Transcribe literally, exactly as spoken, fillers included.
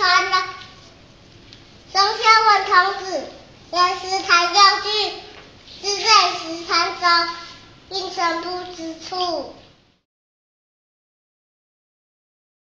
传的。松下问童子，言师谈教句，自在石潭中，应身不知处。